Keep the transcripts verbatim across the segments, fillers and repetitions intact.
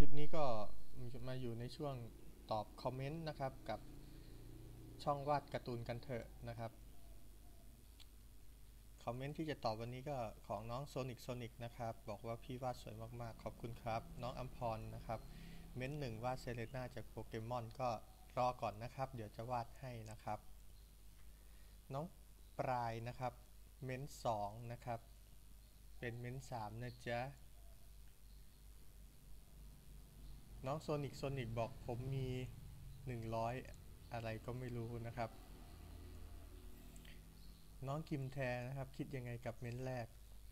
ลิปนี้ก็มาอยู่ในช่วงตอบคอมเมนต์นะครับกับช่องวาดการ์ตูนกันเถอะนะครับคอมเมนต์ที่จะตอบวันนี้ก็ของน้องโซนิกโซนิกนะครับบอกว่าพี่วาดสวยมากๆขอบคุณครับน้องอัมพรนะครับเม้นหนึ่งวาดเซเลน่าจากโปเกมอนก็รอก่อนนะครับเดี๋ยวจะวาดให้นะครับน้องปลายนะครับเม้นสองนะครับเป็นเม้นสามนะจ๊ะน้องโซนิกโซนิกบอกผมมีหนึ่งร้อยอะไรก็ไม่รู้นะครับน้องกิมแทนะครับคิดยังไงกับเม้นแรก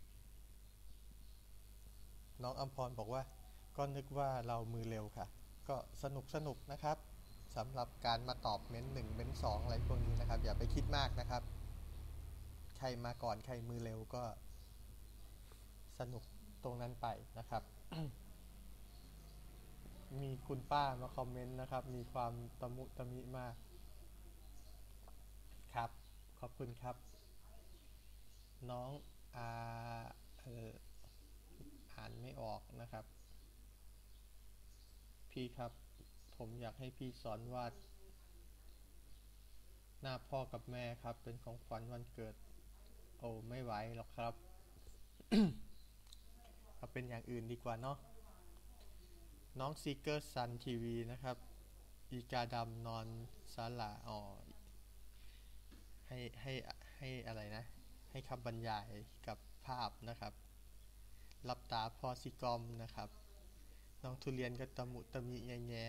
น้องอัมพรบอกว่าก็นึกว่าเรามือเร็วค่ะก็สนุกสนุกนะครับสำหรับการมาตอบเม้นหนึ่งเม้นสองอะไรพวกนี้นะครับอย่าไปคิดมากนะครับใครมาก่อนใครมือเร็วก็สนุกตรงนั้นไปนะครับ มีคุณป้ามาคอมเมนต์นะครับมีความตะมุตะมิมากครับขอบคุณครับน้องอาเอออ่านไม่ออกนะครับพี่ครับผมอยากให้พี่สอนวาดหน้าพ่อกับแม่ครับเป็นของขวัญวันเกิดโอ้ไม่ไหวหรอกครับเอาเป็นอย่างอื่นดีกว่าเนาะน้องซีเกอร์ซันทีวีนะครับอีกาดำนอนศาลาอ๋อให้ให้ให้อะไรนะให้คำบรรยายกับภาพนะครับรับตาพอซิกอมนะครับน้องทุเรียนก็ตะมุตะมิแง่แง่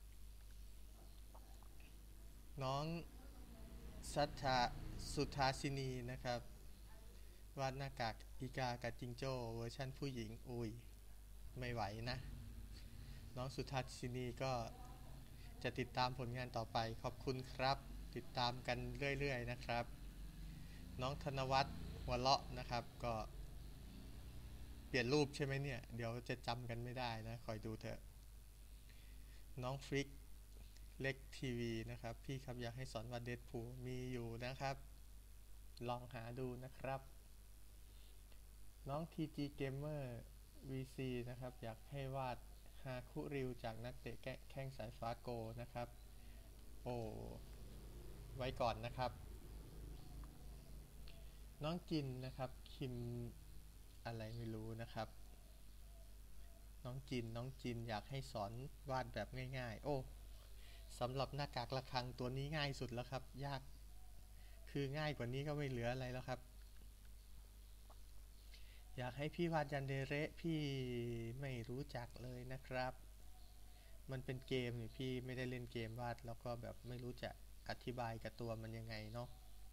น้องสัทธาสุทาสินีนะครับวาดหน้ากากอีกากับจิงโจ้เวอร์ชั่นผู้หญิงอุ้ยไม่ไหวนะน้องสุทาสินีก็จะติดตามผลงานต่อไปขอบคุณครับติดตามกันเรื่อยๆนะครับน้องธนวัฒน์หัวเลาะนะครับก็เปลี่ยนรูปใช่ไหมเนี่ยเดี๋ยวจะจำกันไม่ได้นะคอยดูเถอะน้องฟริกเล็กทีวีนะครับพี่ครับอยากให้สอนวาดเดดพูลมีอยู่นะครับลองหาดูนะครับน้อง ที จี Gamer วี ซี นะครับอยากให้วาดฮาคุริวจากนักเตะแข้งสายฟ้าโกนะครับโอ้ไว้ก่อนนะครับน้องจินนะครับคิมอะไรไม่รู้นะครับน้องจินน้องจินอยากให้สอนวาดแบบง่ายๆโอ้สำหรับหน้ากากระฆังตัวนี้ง่ายสุดแล้วครับยากคือง่ายกว่านี้ก็ไม่เหลืออะไรแล้วครับอยากให้พี่วาดยันเดเระพี่ไม่รู้จักเลยนะครับมันเป็นเกมนี่พี่ไม่ได้เล่นเกมวาดแล้วก็แบบไม่รู้จะอธิบายกับตัวมันยังไงเนาะ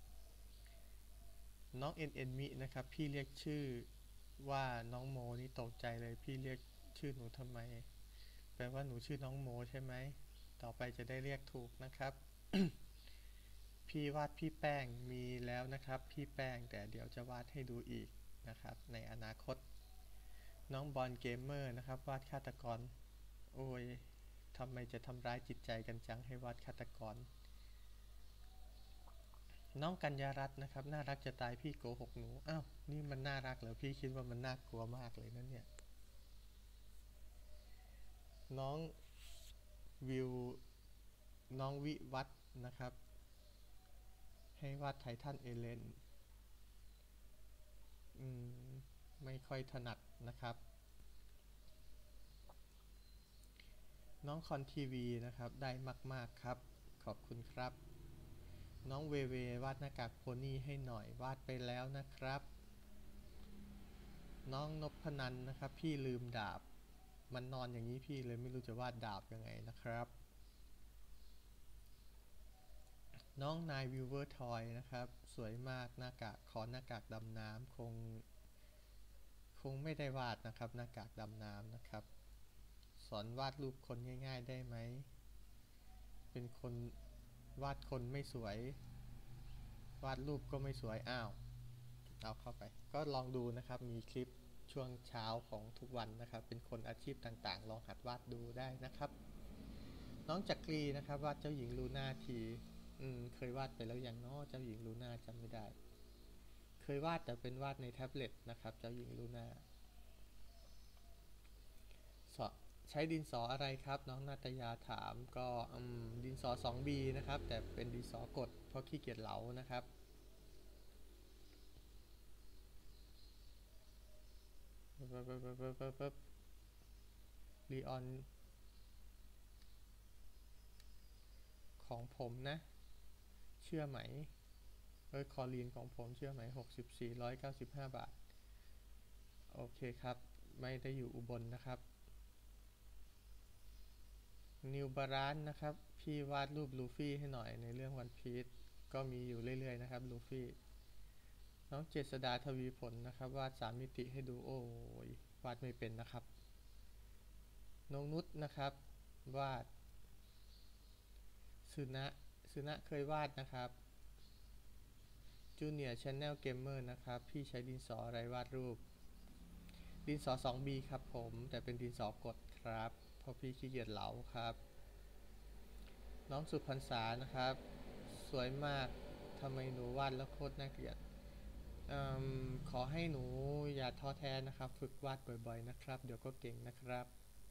น้องเอ็นเอ็นมินะครับพี่เรียกชื่อว่าน้องโมนี่ตกใจเลยพี่เรียกชื่อหนูทำไมแปลว่าหนูชื่อน้องโมใช่ไหมต่อไปจะได้เรียกถูกนะครับพี่วาดพี่แป้งมีแล้วนะครับพี่แป้งแต่เดี๋ยวจะวาดให้ดูอีกนะครับในอนาคตน้องบอลเกมเมอร์นะครับวาดฆาตกรโอ้ยทำไมจะทำร้ายจิตใจกันจังให้วาดฆาตกรน้องกัญญารัตน์นะครับน่ารักจะตายพี่โกหกหนูอ้าวนี่มันน่ารักเหรอพี่คิดว่ามันน่ากลัวมากเลยนั่นเนี่ยน้องวิวน้องวิวัฒน์นะครับให้วาดไททันเอเลนอืมไม่ค่อยถนัดนะครับน้องคอนทีวีนะครับได้มากๆครับขอบคุณครับน้องเวเววาดหน้ากากโพนี่ให้หน่อยวาดไปแล้วนะครับน้องนพนันนะครับพี่ลืมดาบมันนอนอย่างนี้พี่เลยไม่รู้จะวาดดาบยังไงนะครับน้องนายวิวเวอร์ทอยนะครับสวยมากหน้ากากขอหน้ากากดำน้ำคงคงไม่ได้วาดนะครับหน้ากากดำน้ำนะครับสอนวาดรูปคนง่ายๆได้ไหมเป็นคนวาดคนไม่สวยวาดรูปก็ไม่สวยอ้าวเอาเข้าไปก็ลองดูนะครับมีคลิปช่วงเช้าของทุกวันนะครับเป็นคนอาชีพต่างๆลองหัดวาดดูได้นะครับน้องจักรีนะครับวาดเจ้าหญิงลูน่าทีอืมเคยวาดไปแล้วอย่างน้อเจ้าหญิงลูน่าจำไม่ได้เคยวาดแต่เป็นวาดในแท็บเล็ตนะครับเจ้าหญิงลูน่าสใช้ดินสออะไรครับน้องนาตยาถามก็ดินสอ สองบี นะครับแต่เป็นดินสอกดเพราะขี้เกียจเหลานะครับลีออนของผมนะเชื่อไหมเออคอลีนของผมเชื่อไหมหกสิบสี่ ร้อยเก้าสิบห้าบาทโอเคครับไม่ได้อยู่อุบลนะครับนิวบารานนะครับพี่วาดรูปลูฟี่ให้หน่อยในเรื่องวันพีซก็มีอยู่เรื่อยๆนะครับลูฟี่น้องเจษดาทวีผลนะครับวาดสามมิติให้ดูโอ้ยวาดไม่เป็นนะครับน้องนุชนะครับวาดสุนะสุนะเคยวาดนะครับจูเนียร์ชาแนลเกมเมอร์นะครับพี่ใช้ดินสออะไรวาดรูปดินสอ สองบี ครับผมแต่เป็นดินสอกดครับเพราะพี่ขี้เกียจเหลาครับน้องสุพรรษานะครับสวยมากทำไมหนูวาดแล้วโคตรน่าเกลียดอขอให้หนูอย่าท้อแท้นะครับฝึกวาดบ่อยๆนะครับเดี๋ยวก็เก่งนะครับ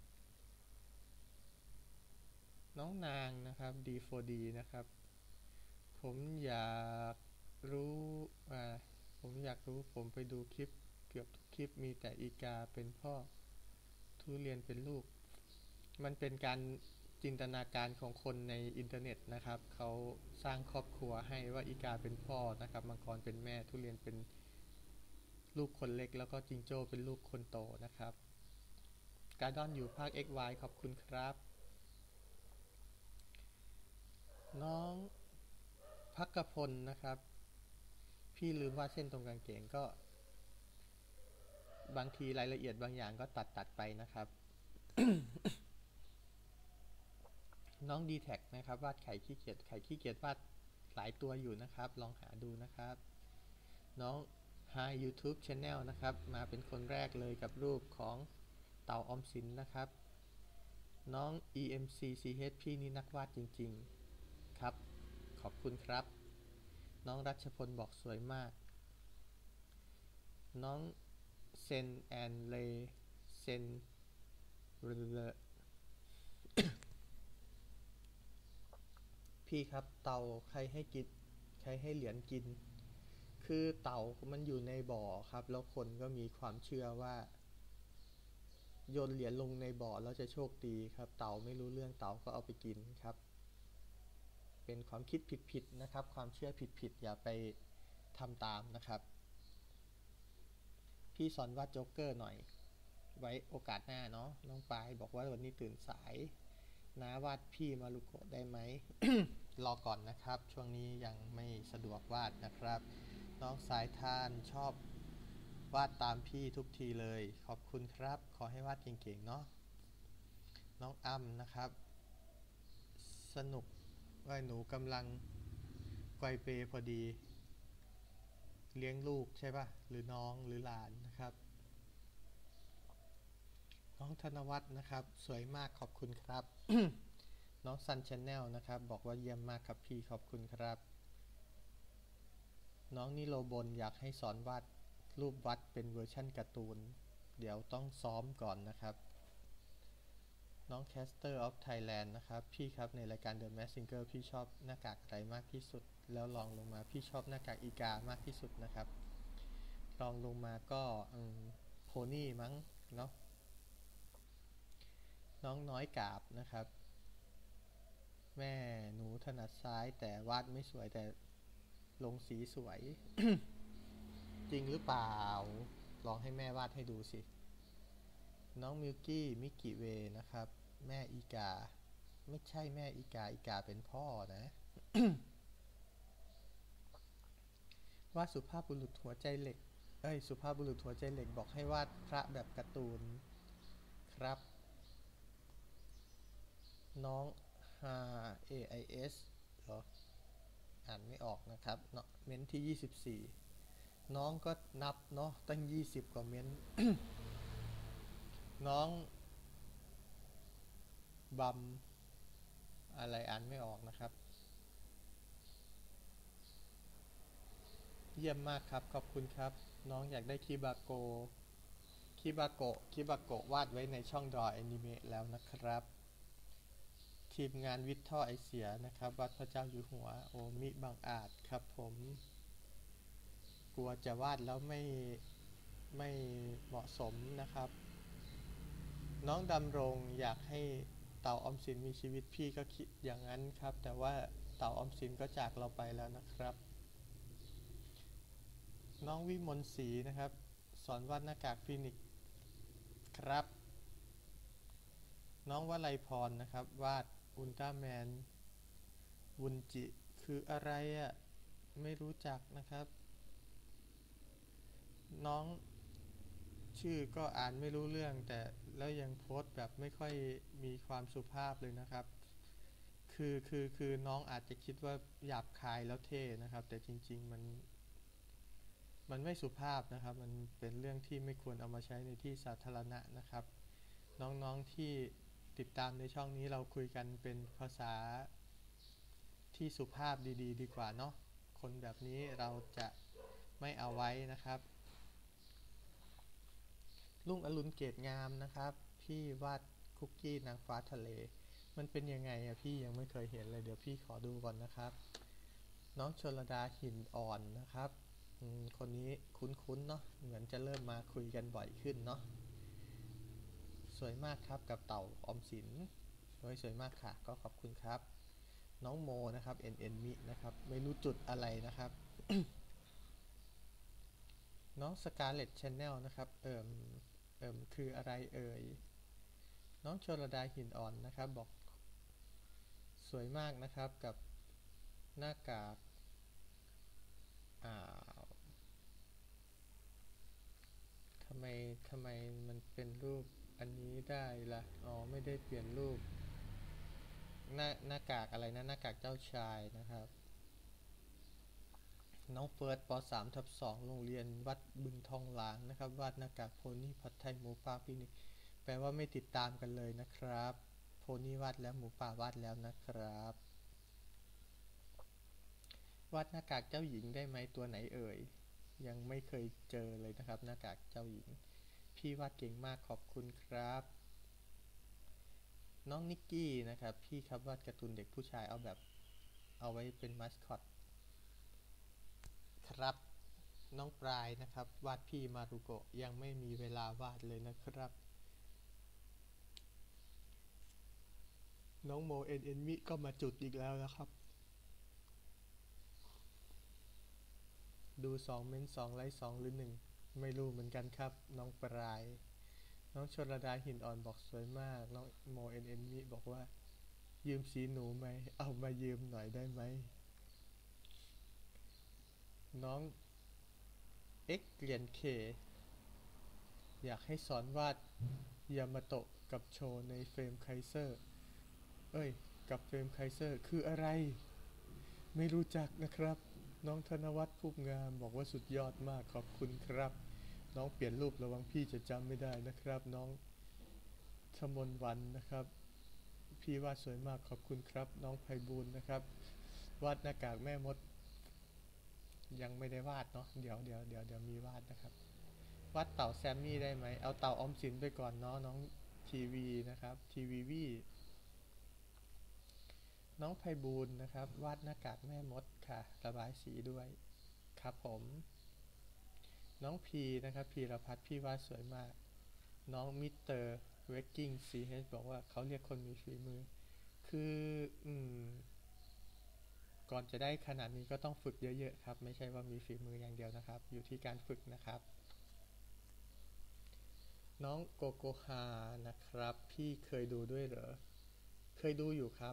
น้องนางนะครับ ดี โฟร์ ดี นะครับผมอยากรู้อ่าผมอยากรู้ผมไปดูคลิปเกือบทุกคลิปมีแต่อีกาเป็นพ่อทุเรียนเป็นลูกมันเป็นการจินตนาการของคนในอินเทอร์เน็ตนะครับเขาสร้างครอบครัวให้ว่าอีกาเป็นพ่อนะครับมังกรเป็นแม่ทุเรียนเป็นลูกคนเล็กแล้วก็จิงโจ้เป็นลูกคนโตนะครับการ์ดอนอยู่ภาค เอ็กซ์ วาย ขอบคุณครับน้องพักกพลนะครับพี่ลืมวาดเส้นตรงกางเกงก็บางทีรายละเอียดบางอย่างก็ตัดตัดไปนะครับ น้องดีแท็กนะครับวาดไข่ขี้เกียจไข่ขี้เกียจวาดหลายตัวอยู่นะครับลองหาดูนะครับน้อง Hi YouTube Channel นะครับมาเป็นคนแรกเลยกับรูปของเต่าออมสินนะครับน้อง อี เอ็ม ซี ซี เอช พี่นี่นักวาดจริงๆครับขอบคุณครับน้องรัชพลบอกสวยมากน้องเซนแอนเลเซนพี่ครับเต่าใครให้กินใครให้เหรียญกินคือเต่ามันอยู่ในบ่อครับแล้วคนก็มีความเชื่อว่าโยนเหรียญลงในบ่อแล้วจะโชคดีครับเต่าไม่รู้เรื่องเต่าก็เอาไปกินครับเป็นความคิดผิดๆนะครับความเชื่อผิดๆอย่าไปทำตามนะครับพี่สอนวาดโจ๊กเกอร์หน่อยไว้โอกาสหน้าเนาะน้องปายบอกว่าวันนี้ตื่นสายน้าวาดพี่มารุโกะได้ไหม รอก่อนนะครับช่วงนี้ยังไม่สะดวกวาดนะครับน้องสายทานชอบวาดตามพี่ทุกทีเลยขอบคุณครับขอให้วาดเก่งๆเนาะน้องอ้ำนะครับสนุกว่าหนูกำลังไกวเปพอดีเลี้ยงลูกใช่ป่ะหรือน้องหรือหลานนะครับน้องธนวัฒน์นะครับสวยมากขอบคุณครับ น้องซันชาแนลนะครับบอกว่าเยี่ยมมากครับพี่ขอบคุณครับน้องนิโรบลอยากให้สอนวาดรูปวัดเป็นเวอร์ชั่นการ์ตูนเดี๋ยวต้องซ้อมก่อนนะครับน้อง Caster of Thailand นะครับพี่ครับในรายการ The Masked Singer พี่ชอบหน้ากากอะไรมากที่สุดแล้วลองลงมาพี่ชอบหน้ากากอีกามากที่สุดนะครับลองลงมาก็โพนี่มั้งเนาะน้องน้อยกาบนะครับแม่หนูถนัดซ้ายแต่วาดไม่สวยแต่ลงสีสวย จริงหรือเปล่าลองให้แม่วาดให้ดูสิน้องมิวกี้มิกิเวนะครับแม่อีกาไม่ใช่แม่อีกาอีกาเป็นพ่อนะ วาดสุภาพบุรุษหัวใจเหล็กเอ้ยสุภาพบุรุษหัวใจเหล็กบอกให้วาดพระแบบการ์ตูนครับน้อง ฮา เอ ไอ เอส เหรออ่านไม่ออกนะครับเนาะเม้นที่ยี่สิบสี่น้องก็นับเนาะตั้งยี่สิบกว่าเม้น น้องบัมอะไรอ่านไม่ออกนะครับเยี่ยมมากครับขอบคุณครับน้องอยากได้คีบาโกคิบาโกะคิบาโกะวาดไว้ในช่องดรอแอนิเมะแล้วนะครับทีมงานวิทท่อไอเสียนะครับวาดพระเจ้าอยู่หัวโอมิบางอาจครับผมกลัวจะวาดแล้วไม่ไม่เหมาะสมนะครับน้องดำรงอยากให้เต่าออมสินมีชีวิตพี่ก็คิดอย่างนั้นครับแต่ว่าเต่าออมสินก็จากเราไปแล้วนะครับน้องวิมลศรีนะครับสอนวาดหน้ากากฟินิกส์ครับน้องวลัยพรนะครับวาดอุลตร้าแมนวุนจิคืออะไรอ่ะไม่รู้จักนะครับน้องชื่อก็อ่านไม่รู้เรื่องแต่แล้วยังโพสต์แบบไม่ค่อยมีความสุภาพเลยนะครับคือคือคือน้องอาจจะคิดว่าหยาบคายแล้วเท่นะครับแต่จริงๆมันมันไม่สุภาพนะครับมันเป็นเรื่องที่ไม่ควรเอามาใช้ในที่สาธารณะนะครับน้องๆที่ติดตามในช่องนี้เราคุยกันเป็นภาษาที่สุภาพดีๆ ด, ดีกว่าเนาะคนแบบนี้เราจะไม่เอาไว้นะครับลุงอรุณเกตงามนะครับพี่วาดคุกกี้นางฟ้าทะเลมันเป็นยังไงอะพี่ยังไม่เคยเห็นเลยเดี๋ยวพี่ขอดูก่อนนะครับน้องชลดาหินอ่อนนะครับคนนี้คุ้นๆเนาะเหมือนจะเริ่มมาคุยกันบ่อยขึ้นเนาะสวยมากครับกับเต่าออมสินสวยสวยมากค่ะก็ขอบคุณครับน้องโมนะครับเอ็นเอ็นมินะครับไม่รู้จุดอะไรนะครับ น้องสกาเลตชาแนลนะครับเอิ่มเอิ่มคืออะไรเอ่ยน้องชลดาหินอ่อนนะครับบอกสวยมากนะครับกับหน้ากากอ่าทำไมทำไมมันเป็นรูปอันนี้ได้ล่ะอ๋อไม่ได้เปลี่ยนรูปหน้าหน้ากากอะไรนะหน้ากากเจ้าชายนะครับน้องเฟิร์สป สาม ทับ สองโรงเรียนวัดบึงทองหลางนะครับวาดหน้ากากโพนี่ผัดไทยหมูป่าปีนิกแปลว่าไม่ติดตามกันเลยนะครับโพนี่วาดแล้วหมูป่าวาดแล้วนะครับวาดหน้ากากเจ้าหญิงได้ไหมตัวไหนเอ่ยยังไม่เคยเจอเลยนะครับหน้ากากเจ้าหญิงพี่วาดเก่งมากขอบคุณครับน้องนิกกี้นะครับพี่ครับวาดการ์ตูนเด็กผู้ชายเอาแบบเอาไว้เป็นมัสคอตครับน้องปลายนะครับวาดพี่มารุโกะยังไม่มีเวลาวาดเลยนะครับน้องโมเอ็นเอ็นมิก็มาจุดอีกแล้วนะครับดูสองเม้นสองไลค์สองหรือหนึ่งไม่รู้เหมือนกันครับน้องปลายน้องชลดาหินอ่อนบอกสวยมากน้องโมเอ็นเอ็นมิบอกว่ายืมสีหนูไหมเอามายืมหน่อยได้ไหมน้องเอ็กเรียนเคอยากให้สอนวาดยามาโตะกับโชว์ในเฟรมไคเซอร์เอ้ยกับเฟรมไคเซอร์คืออะไรไม่รู้จักนะครับน้องธนวัฒน์ภูมิงามบอกว่าสุดยอดมากขอบคุณครับน้องเปลี่ยนรูประวังพี่จะจำไม่ได้นะครับน้องชมนวันนะครับพี่วาดสวยมากขอบคุณครับน้องไพบูลย์นะครับวาดหน้ากากแม่มดยังไม่ได้วาดเนาะเดี๋ยวเดี๋ยวเดี๋ยวเดี๋ยวมีวาดนะครับวาดเต่าแซมมี่ได้ไหมเอาเต่าออมสินไปก่อนเนาะน้องทีวีนะครับทีวีวีน้องไพบูลย์นะครับวาดหน้ากากแม่มดค่ะระบายสีด้วยครับผมน้องพีนะครับพีรพัฒน์พี่วาดสวยมากน้องมิสเตอร์เวกกิ้งซีเฮบอกว่าเขาเรียกคนมีฝีมือคืออืมก่อนจะได้ขนาดนี้ก็ต้องฝึกเยอะๆครับไม่ใช่ว่ามีฝีมืออย่างเดียวนะครับอยู่ที่การฝึกนะครับน้องโกโกฮานะครับพี่เคยดูด้วยเหรอเคยดูอยู่ครับ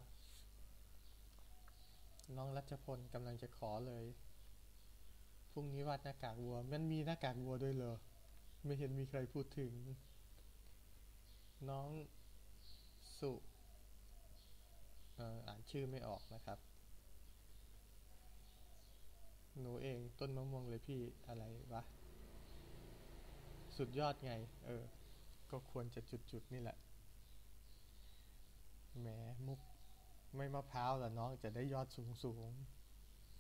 น้องรัชพลกำลังจะขอเลยพรุ่งนี้วาดหน้ากากวัวมันมีหน้ากากวัวด้วยเหรอไม่เห็นมีใครพูดถึงน้องสุเอ่ออ่านชื่อไม่ออกนะครับหนูเองต้นมะม่วงเลยพี่อะไรวะสุดยอดไงเออก็ควรจะจุดๆนี่แหละแหมมุกไม่มะพร้าวเหรอน้องจะได้ยอดสูง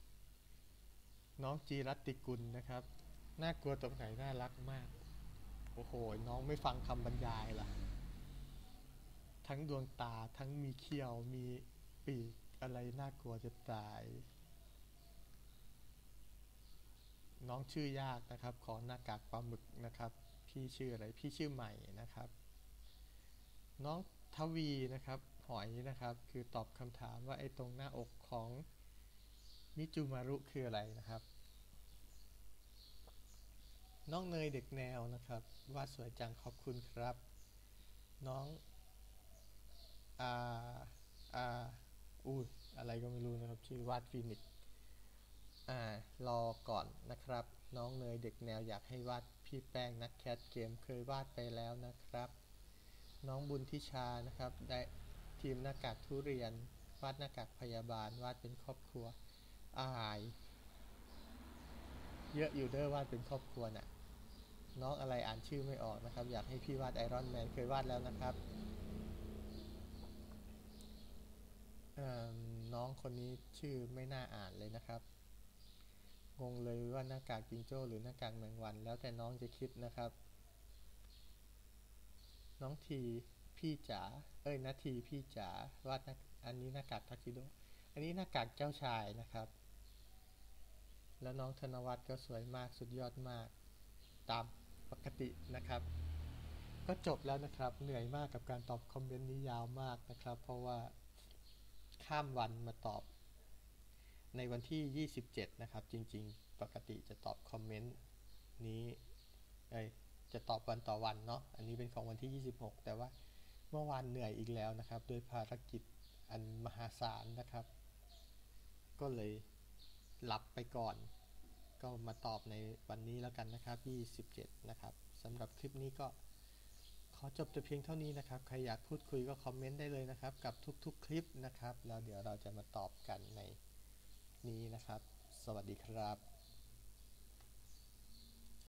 ๆน้องจีรัตติกุลนะครับน่ากลัวตรงไหนน่ารักมากโอ้โหน้องไม่ฟังคำบรรยายล่ะทั้งดวงตาทั้งมีเขี้ยวมีปีกอะไรน่ากลัวจะตายน้องชื่อยากนะครับขอหน้ากากปลาหมึกนะครับพี่ชื่ออะไรพี่ชื่อใหม่นะครับน้องทวีนะครับหอยนะครับคือตอบคำถามว่าไอ้ตรงหน้าอกของมิจูมารุคืออะไรนะครับน้องเนยเด็กแนวนะครับวาดสวยจังขอบคุณครับน้องอาอาอุ้ยอะไรก็ไม่รู้นะครับชื่อวาดฟินิกซ์อ่ารอก่อนนะครับน้องเนยเด็กแนวอยากให้วาดพี่แป้งนักแคสเกมเคยวาดไปแล้วนะครับน้องบุญทิชานะครับได้ทีมหน้ากากทุเรียนวาดหน้ากากพยาบาลวาดเป็นครอบครัวอายเยอะอยู่เด้อวาดเป็นครอบครัวน่ะน้องอะไรอ่านชื่อไม่ออกนะครับอยากให้พี่วาดไอรอนแมนเคยวาดแล้วนะครับน้องคนนี้ชื่อไม่น่าอ่านเลยนะครับงงเลยว่าหน้ากากจิงโจ้หรือหน้ากากแมงวันแล้วแต่น้องจะคิดนะครับน้องทีพี่จ๋าเอ้ยนาทีพี่จ๋าวาดอันนี้หน้ากากทักซิโดอันนี้หน้ากากเจ้าชายนะครับแล้วน้องธนวัฒน์ก็สวยมากสุดยอดมากตามปกตินะครับก็จบแล้วนะครับเหนื่อยมากกับการตอบคอมเมนต์นี้ยาวมากนะครับเพราะว่าข้ามวันมาตอบในวันที่ยี่สิบเจ็ดนะครับจริงๆปกติจะตอบคอมเมนต์นี้เอ้ยจะตอบวันต่อวันเนาะอันนี้เป็นของวันที่ยี่สิบหกแต่ว่าเมื่อวานเหนื่อยอีกแล้วนะครับโดยภารกิจอันมหาศาลนะครับก็เลยหลับไปก่อนก็มาตอบในวันนี้แล้วกันนะครับยี่สิบเจ็ดนะครับสำหรับคลิปนี้ก็ขอจบแต่เพียงเท่านี้นะครับใครอยากพูดคุยก็คอมเมนต์ได้เลยนะครับกับทุกๆคลิปนะครับแล้วเดี๋ยวเราจะมาตอบกันในนี้นะครับสวัสดีครับ